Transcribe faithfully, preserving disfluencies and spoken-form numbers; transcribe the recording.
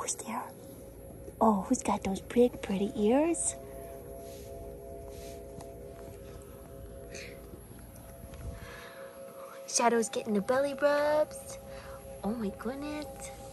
who's there? Oh, who's got those big, pretty ears? Shadow's getting the belly rubs. Oh my goodness.